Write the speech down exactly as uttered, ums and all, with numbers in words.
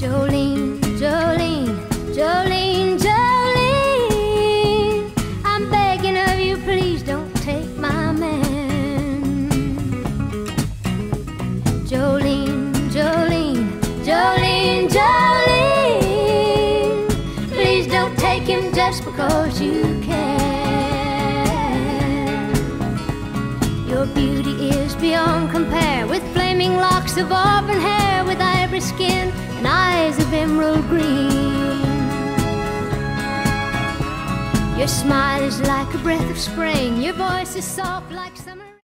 Jolene, Jolene, Jolene, Jolene, I'm begging of you, please don't take my man. Jolene, Jolene, Jolene, Jolene, please don't take him just because you can. Your beauty is beyond compare, with flaming locks of auburn hair, with ivory skin and eyes of emerald green. Your smile is like a breath of spring, your voice is soft like